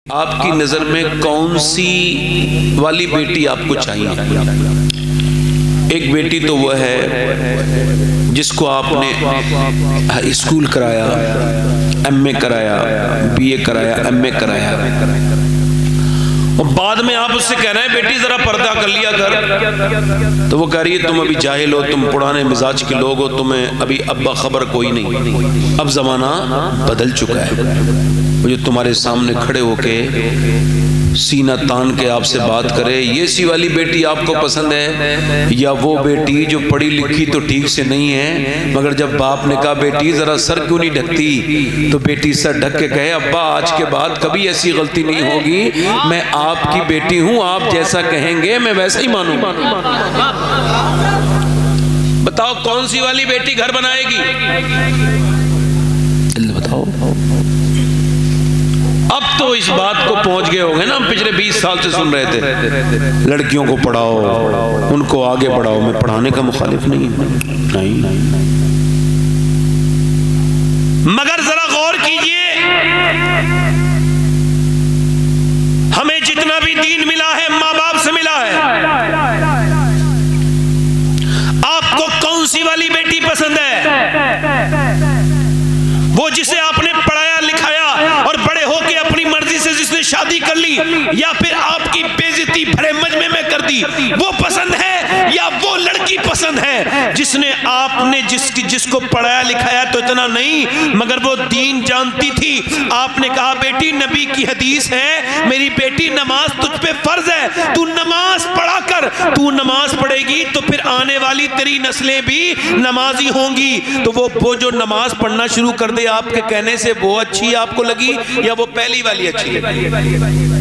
آپ کی نظر میں کون سی والی بیٹی آپ کو چاہیے؟ ایک بیٹی تو وہ ہے جس کو آپ نے اسکول کرایا، ایم اے کرایا، بی اے کرایا، ایم اے کرایا، اور بعد میں آپ اس سے کہہ رہے ہیں بیٹی ذرا پردہ کر لیا کر، تو وہ کہہ رہی ہے تم ابھی جاہل ہو، تم پرانے مزاج کے لوگ ہو، تمہیں ابھی ابا خبر کوئی نہیں۔ اب زمانہ بدل چکا ہے، وہ جو تمہارے سامنے کھڑے ہو کے سینہ تان کے آپ سے بات کرے، یہ سی والی بیٹی آپ کو پسند ہے یا وہ بیٹی جو پڑھی لکھی تو ٹھیک سے نہیں ہے، مگر جب باپ نے کہا بیٹی ذرا سر کیوں نہیں ڈھکتی، تو بیٹی سر ڈھک کے کہے ابا آج کے بعد کبھی ایسی غلطی نہیں ہوگی، میں آپ کی بیٹی ہوں، آپ جیسا کہیں گے میں ویسا ہی مانوں۔ بتاؤ کون سی والی بیٹی گھر بنائے گی؟ بتاؤ۔ اب تو اس بات کو پہنچ گئے ہو گئے نا، ہم پچھلے 20 سال سے سن رہے تھے لڑکیوں کو پڑھاؤ، ان کو آگے بڑھاؤ، میں پڑھانے کا مخالف نہیں، مگر ذرا غور کیجئے، ہمیں جتنا بھی دین ملا ہے ماں باپ سے ملا ہے، آپ کو کون سی والی بیٹی پسند ہے؟ وہ جسے آپ نے پڑھایا لکھایا اور بڑے ہو کے اپنی مرضی سے جس نے شادی کر لی، یا پھر آپ کی بےعزتی بھرے مجمع میں کر دی، وہ پسند ہے؟ یا وہ لڑکی پسند ہے جس نے آپ نے جس کو پڑھایا لکھایا تو اتنا نہیں مگر وہ دین جانتی تھی، آپ نے کہا بیٹی نبی کی حدیث ہے میری بیٹی نماز تجھ پہ فرض ہے، تو نماز پڑھا کر، تو نماز پڑھے گی تو پھر آنے والی تیری نسلیں بھی نمازی ہوں گی، تو وہ جو نماز پڑھنا شروع کر دے آپ کے کہنے سے وہ اچھی آپ کو لگی یا وہ پہلی والی اچھی لگی؟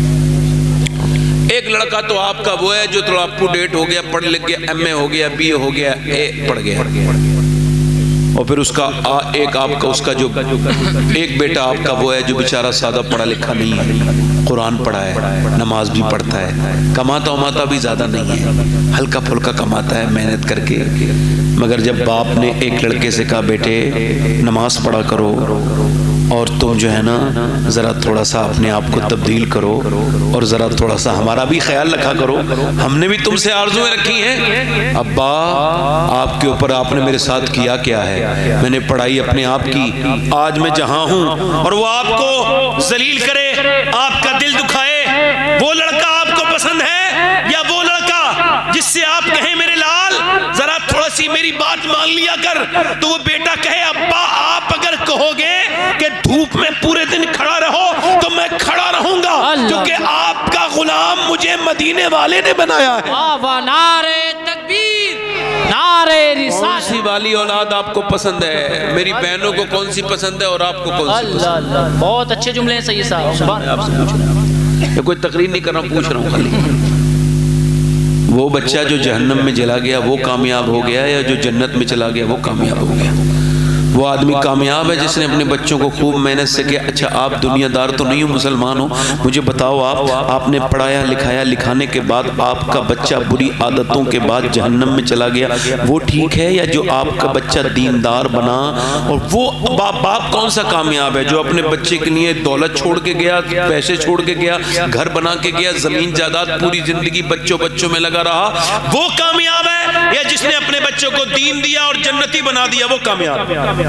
ایک لڑکا تو آپ کا وہ ہے جو تھوڑا اپ ٹو ڈیٹ ہو گیا، پڑھ لکھ گیا، ایم اے ہو گیا، بی اے ہو گیا، اے پڑھ گیا، اور پھر اس کا ایک آپ کا اس کا جو ایک بیٹا آپ کا وہ ہے جو بیچارہ سادہ پڑھا لکھا نہیں ہے، قرآن پڑھا ہے، نماز بھی پڑھتا ہے، کماتا وماتا بھی زیادہ نہیں ہے، ہلکا پھلکا کماتا ہے محنت کر کے، مگر جب باپ نے ایک لڑکے سے کہا بیٹے نماز پڑھا کرو اور تم جو ہے نا ذرا تھوڑا سا اپنے آپ کو تبدیل کرو اور ذرا تھوڑا سا ہمارا بھی خیال رکھا کرو، ہم نے بھی تم سے آرزویں رکھی ہیں، ابا آپ کے اوپر آپ نے میرے ساتھ کیا کیا ہے، میں نے پڑھائی اپنے آپ کی، آج میں جہاں ہوں، اور وہ آپ کو ذلیل کرے، آپ کا دل دکھائے، وہ لڑکا آپ کو پسند ہے یا وہ لڑکا جس سے آپ کہیں میرے لال ذرا تھوڑا سی میری بات مان لیا کر، تو وہ بیٹا کہے ابا آپ اگر کہو گے کہ دھوپ میں پورے دن کھڑا رہو تو میں کھڑا رہوں گا، کیونکہ آپ کا غلام مجھے مدینے والے نے بنایا ہے۔ نعرہ تکبیر، نعرہ رسالت۔ کون سی والی اولاد آپ کو پسند ہے؟ میری بہنوں کو کون سی پسند ہے اور آپ کو کون سی پسند ہے؟ بہت اچھے جملے ہیں سید صاحب، آپ سے پوچھ رہا ہوں، یہ کوئی تقریر نہیں کر رہا ہوں، پوچھ رہا ہوں خالی۔ وہ بچہ جو جہنم میں جلا گیا وہ کامیاب ہو گیا یا جو جنت میں چلا گیا وہ کامیاب ہو گیا؟ وہ آدمی کامیاب ہے جس نے اپنے بچوں کو خوب محنت سے کیا۔ اچھا آپ دنیا دار تو نہیں ہو، مسلمان ہو، مجھے بتاؤ آپ نے پڑھایا لکھایا، لکھانے کے بعد آپ کا بچہ بری عادتوں کے بعد جہنم میں چلا گیا وہ ٹھیک ہے، یا جو آپ کا بچہ دیندار بنا؟ اور وہ باپ کون سا کامیاب ہے جو اپنے بچے کے لیے دولت چھوڑ کے گیا، پیسے چھوڑ کے گیا، گھر بنا کے گیا، زمین جائیداد پوری زندگی بچوں میں لگا رہا، وہ کامیاب ہے؟ یا جس نے اپنے بچوں کو دین دیا اور جنتی بنا دیا وہ کامیاب ہے؟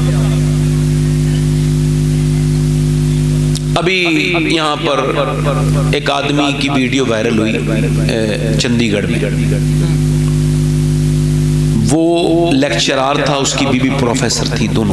ابھی یہاں پر ایک آدمی کی ویڈیو وائرل ہوئی چندی گڑھ میں، وہ لیکچرار تھا، اس کی بیوی پروفیسر تھی، دونوں،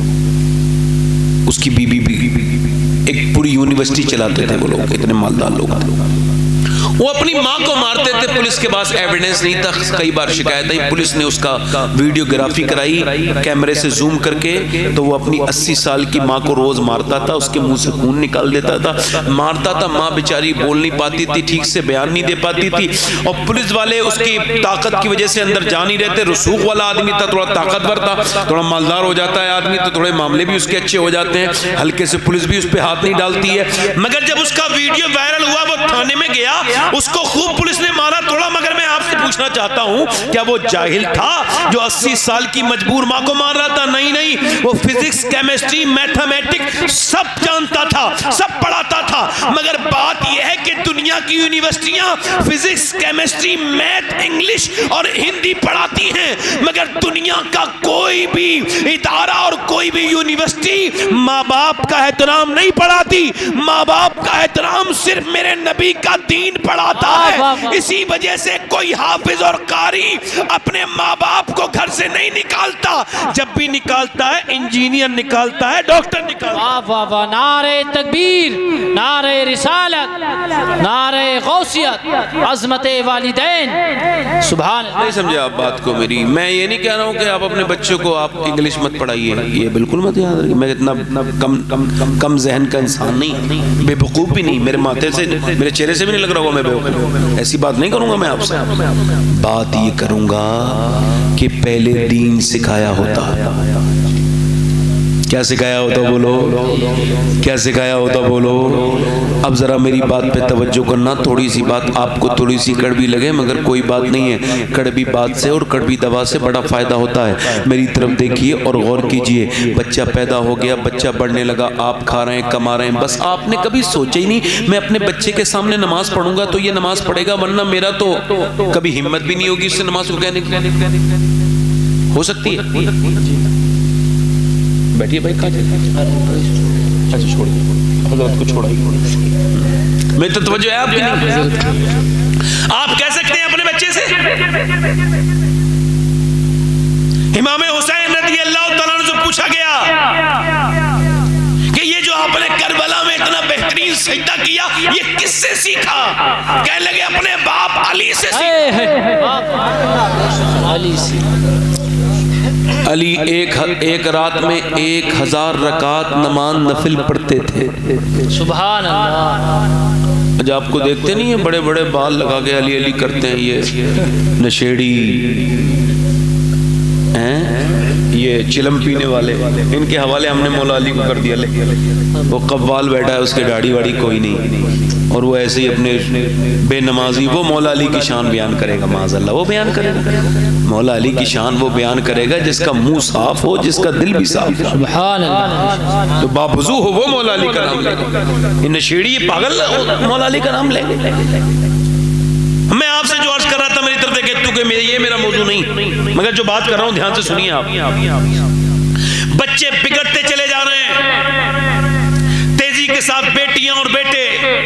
اس کی بیوی بھی ایک پوری یونیورسٹی چلاتے تھے وہ لوگ، اتنے مالدار لوگ تھے، وہ اپنی ماں کو مارتے تھے، پولیس کے پاس ایویڈنس نہیں تھا، کئی بار شکایت آئی، پولیس نے اس کا ویڈیوگرافی کرائی کیمرے سے زوم کر کے، تو وہ اپنی 80 سال کی ماں کو روز مارتا تھا، اس کے منہ سے خون نکال دیتا تھا، مارتا تھا، ماں بیچاری بول نہیں پاتی تھی، ٹھیک سے بیان نہیں دے پاتی تھی، اور پولیس والے اس کی طاقت کی وجہ سے اندر جا نہیں رہتے، رسوخ والا آدمی تھا، تھوڑا طاقتور تھا، تھوڑا مالدار ہو جاتا ہے آدمی تو تھوڑے معاملے بھی اس کے اچھے ہو جاتے ہیں، ہلکے سے پولیس بھی اس پہ ہاتھ نہیں ڈالتی ہے، مگر جب اس کا ویڈیو وائرل ہوا وہ تھانے میں گیا، اس کو خوب پولیس نے مارا توڑا، مگر میں آپ سے پوچھتا پوچھنا چاہتا ہوں کیا وہ جاہل تھا جو 80 سال کی مجبور ماں کو مار رہا تھا؟ نہیں، وہ فزکس، کیمسٹری، میتھمیٹک سب جانتا تھا، سب پڑھاتا تھا، مگر بات یہ ہے کہ دنیا کی یونیورسٹیاں فزکس، کیمسٹری، میتھ، انگلش اور ہندی پڑھاتی ہیں، مگر دنیا کا کوئی بھی ادارہ اور کوئی بھی یونیورسٹی ماں باپ کا احترام نہیں پڑھاتی۔ ماں باپ کا احترام صرف میرے نبی کا دین پڑھاتا ہے۔ اسی وجہ سے کوئی حافظ اور قاری اپنے ماں باپ کو گھر سے نہیں نکالتا، جب بھی نکالتا ہے انجینئر نکالتا ہے، ڈاکٹر نکالتا ہے۔ واہ واہ واہ، نعرہ تکبیر، نعرہ رسالت، نعرہ غوثیت، عظمت والدین، سبحان اللہ۔ نہیں سمجھے آپ بات کو میری؟ میں یہ نہیں کہہ رہا ہوں کہ آپ اپنے بچوں کو آپ انگلش مت پڑھائیے، یہ بالکل مت یاد رکھیے۔ میں اتنا کم ذہن کا انسان نہیں، بے وقوف بھی نہیں، میرے ماتھے سے، میرے چہرے سے بھی نہیں لگ رہا ہوگا میں بے وقوف۔ ایسی بات نہیں کروں گا میں آپ سے، بات یہ کروں گا کہ پہلے دین سکھایا ہوتا۔ کیا سکھایا ہوتا بولو؟ کیا سکھایا ہوتا بولو؟ اب ذرا میری بات پہ توجہ کرنا، تھوڑی سی بات آپ کو تھوڑی سی کڑوی لگے مگر کوئی بات نہیں ہے، کڑوی بات سے اور کڑوی دوا سے بڑا فائدہ ہوتا ہے۔ میری طرف دیکھیے اور غور کیجئے، بچہ پیدا ہو گیا، بچہ بڑھنے لگا، آپ کھا رہے ہیں، کما رہے ہیں، بس آپ نے کبھی سوچا ہی نہیں میں اپنے بچے کے سامنے نماز پڑھوں گا تو یہ نماز پڑھے گا، ورنہ میرا تو کبھی ہمت بھی نہیں ہوگی اس سے نماز کو کہنے کی۔ ہو سکتی ہے؟ بیٹھیے بھائی، اچھا چھوڑیے، حضرت کو چھوڑا ہی میں تو توجہ ہے آپ کی نہیں۔ آپ کہہ سکتے ہیں اپنے بچے سے، امام حسین رضی اللہ تعالیٰ عنہ سے پوچھا گیا کہ یہ جو آپ نے کربلا میں اتنا بہترین سجدہ کیا یہ کس سے سیکھا؟ کہنے لگے اپنے باپ علی سے سیکھا۔ علی سے علی ایک رات میں 1000 رکعت نماز نفل پڑھتے تھے۔ سبحان اللہ۔ جب آپ کو دیکھتے نہیں ہیں بڑے بڑے بال لگا کے علی علی کرتے ہیں، یہ نشیڑی یہ چلم پینے والے، ان کے حوالے ہم نے مولا علی کو کر دیا۔ وہ قوال بیٹھا ہے، اس کے داڑھی واڑی کوئی نہیں، اور وہ ایسے ہی اپنے بے نمازی، وہ مولا علی کی شان بیان کرے گا، معاذ اللہ وہ بیان کرے گا۔ مولا علی کی شان وہ بیان کرے گا جس کا منہ صاف ہو، جس کا دل بھی صاف ہو، سبحان اللہ، جو باوضو ہو، وہ مولا علی کا نام لے گا۔ یہ نشیڑی، یہ پاگل مولا علی کا نام لے گا۔ میں آپ سے جو عرض کر رہا تھا میری طرف دیکھے، کیونکہ یہ میرا موضوع نہیں، مگر جو بات کر رہا ہوں دھیان سے سنیے آپ۔ بچے بگڑتے چلے جا رہے ہیں تیزی کے ساتھ، بیٹیاں اور بیٹے،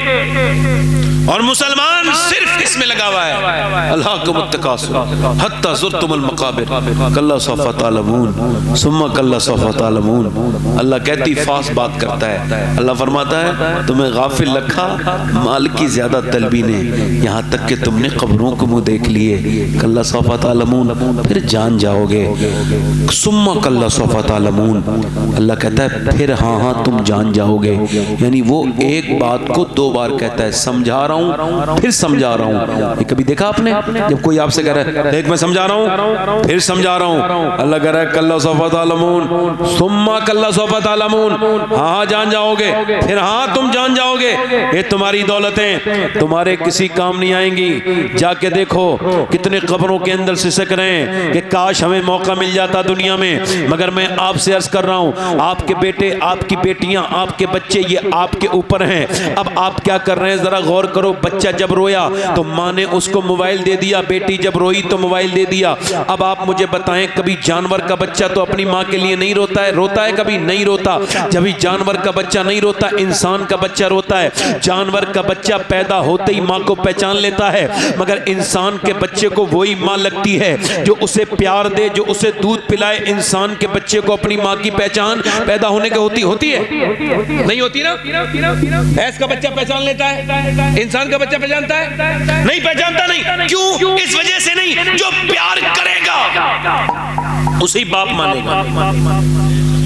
اور مسلمان صرف اس میں لگا ہوا ہے، الہاکم التکاثر حتی زرتم المقابر کلا سوف تعلمون ثم کلا سوف تعلمون۔ اللہ کہتی فاس بات کرتا ہے، اللہ فرماتا ہے تمہیں غافل رکھا مال کی زیادہ طلبی نے، یہاں تک کہ تم نے قبروں کو منہ دیکھ لیے، کلا سوف تعلمون، پھر جان جاؤ گے، ثم کلا سوف تعلمون، اللہ کہتا ہے پھر ہاں ہاں تم جان جاؤ گے، یعنی وہ ایک بات کو 2 بار کہتا ہے، سمجھا رہا ہوں پھر سمجھا رہا ہوں۔ یہ کبھی دیکھا آپ نے جب کوئی آپ سے کہہ رہا ہے دیکھ میں سمجھا رہا ہوں پھر سمجھا رہا ہوں، اللہ کہہ رہا ہے کلا سوف تعلمون ثم کلا سوف تعلمون، ہاں جان جاؤ گے، پھر ہاں تم جان جاؤ گے۔ یہ تمہاری دولتیں تمہارے کسی کام نہیں آئیں گی، جا کے دیکھو کتنے قبروں کے اندر سسک رہے ہیں کہ کاش ہمیں موقع مل جاتا دنیا میں، مگر میں آپ سے عرض کر رہا ہوں آپ کے بیٹے، آپ کی بیٹیاں، آپ کے بچے یہ آپ کے اوپر ہیں۔ اب آپ کیا کر رہے ہیں ذرا غور کرو، بچہ جب رویا تو ماں نے اس کو موبائل دے دیا، بیٹی جب روئی تو موبائل دے دیا۔ اب آپ مجھے بتائیں کبھی جانور کا بچہ تو اپنی ماں کے لیے نہیں روتا ہے؟ روتا ہے کبھی؟ نہیں روتا۔ جبھی جانور کا بچہ نہیں روتا، انسان کا بچہ روتا ہے۔ جانور کا بچہ پیدا ہوتے ہی ماں کو پہچان لیتا ہے، مگر انسان کے بچے کو وہی ماں لگتی ہے جو اسے پیار دے، جو اسے دودھ پلائے۔ انسان کے بچے کو اپنی ماں کی پہچان پیدا ہونے کے ہوتی ہے نہیں ہوتی نا؟ ایس کا بچہ پہچان لیتا ہے، انسان کا بچہ پہچانتا ہے؟ نہیں پہچانتا، نہیں۔ کیوں؟ اس وجہ سے نہیں، جو پیار کرے گا اسے باپ مانے گا،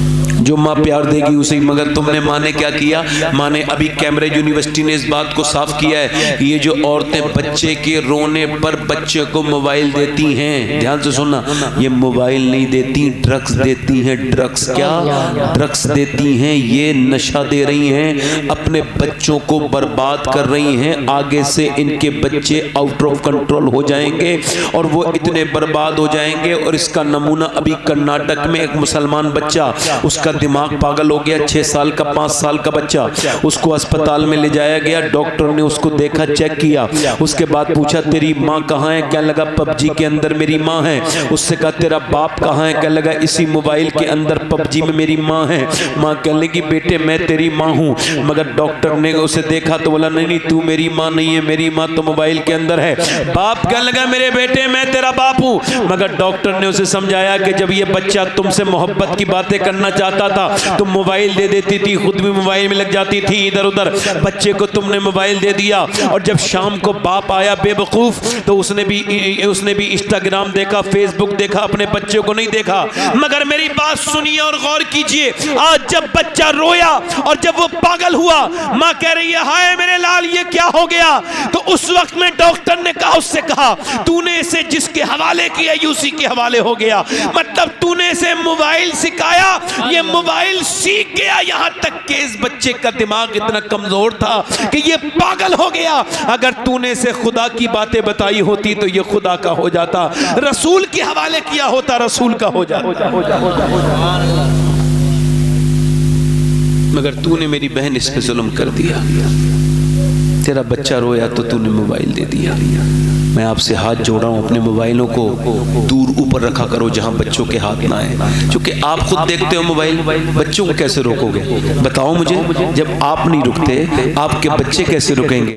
جو ماں پیار دے گی اسے. مگر تم نے ماں نے کیا کیا؟ ماں نے ابھی کیمبرج یونیورسٹی نے اس بات کو صاف کیا ہے، یہ جو عورتیں بچے کے رونے پر بچے کو موبائل دیتی ہیں، دھیان سے سننا، یہ موبائل نہیں دیتی، ڈرگز دیتی ہیں. ڈرگز کیا؟ ڈرگز دیتی ہیں. یہ نشہ دے رہی ہیں، اپنے بچوں کو برباد کر رہی ہیں. آگے سے ان کے بچے آؤٹ آف کنٹرول ہو جائیں گے اور وہ اتنے برباد ہو جائیں گے. اور اس کا نمونہ ابھی کرناٹک میں ایک مسلمان بچہ، اس کا دماغ پاگل ہو گیا، 6 سال کا 5 سال کا بچہ، اس کو اسپتال میں لے جایا گیا. ڈاکٹر نے اس کو دیکھا، چیک کیا، اس کے بعد پوچھا تیری ماں کہاں ہے؟ کیا لگا پب جی کے اندر میری ماں ہے. اس سے کہا تیرا باپ کہاں ہے؟ کیا لگا اسی موبائل کے اندر پب جی میں میری ماں ہے. ماں کہنے لگی بیٹے میں تیری ماں ہوں. مگر ڈاکٹر نے اسے دیکھا تو بولا نہیں تو میری ماں نہیں ہے، میری ماں تو موبائل کے اندر ہے. باپ کہنے لگا میرے بیٹے میں تیرا باپ ہوں. مگر ڈاکٹر نے اسے سمجھایا کہ جب یہ بچہ تم سے محبت کی باتیں کرنا چاہتا تھا تم موبائل دے دیتی تھی، خود بھی موبائل میں لگ جاتی تھی ادھر ادھر. بچے کو تم نے موبائل دے دیا اور جب شام کو باپ آیا بے وقوف تو اس نے بھی انسٹاگرام دیکھا، فیس بک دیکھا، اپنے بچے کو نہیں دیکھا. مگر میری بات سنیے اور غور کیجئے، آج جب بچہ رویا اور جب وہ پاگل ہوا، ماں کہہ رہی ہے ہائے میرے لال یہ کیا ہو گیا؟ تو اس وقت میں ڈاکٹر نے کہا، اس سے کہا تو نے اسے جس کے حوالے کیا یہ اسی کے حوالے ہو گیا. مطلب تو نے اسے موبائل سکھایا، یہ موبائل سیکھ گیا. یہاں تک کہ اس بچے کا دماغ اتنا کمزور تھا کہ یہ پاگل ہو گیا. اگر تو نے اسے خدا کی باتیں بتائی ہوتی تو یہ خدا کا ہو جاتا، رسول کے حوالے کیا ہوتا رسول کا ہو جاتا. مگر تو نے میری بہن اس پہ ظلم کر دیا، تیرا بچہ رویا تو تو نے موبائل دے دیا. میں آپ سے ہاتھ جوڑا ہوں، اپنے موبائلوں کو دور اوپر رکھا کرو جہاں بچوں کے ہاتھ نہ آئے. چونکہ آپ خود دیکھتے ہو موبائل، بچوں کو کیسے روکو گے؟ بتاؤ مجھے، جب آپ نہیں رکتے آپ کے بچے کیسے رکیں گے؟